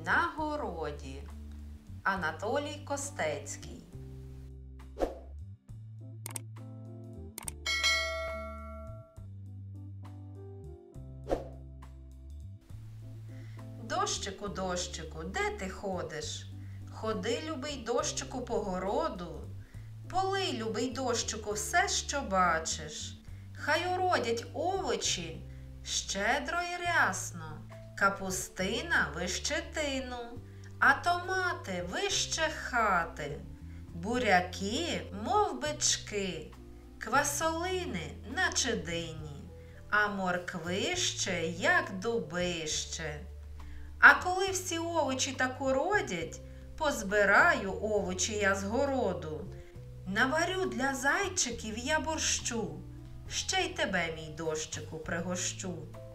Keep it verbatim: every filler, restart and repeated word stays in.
на городі. Анатолій Костецький. Дощику, дощику, де ти ходиш? Ходи, любий дощику, по городу. Полий, любий дощику, все, що бачиш. Хай уродять овочі щедро й рясно, капустина вище тину, а томати вище хати, буряки, мов бички, квасолини, наче дині, а морквище, як дубище. А коли всі овочі так уродять, позбираю овочі я з городу, наварю для зайчиків я борщу, ще й тебе, мій дощику, пригощу.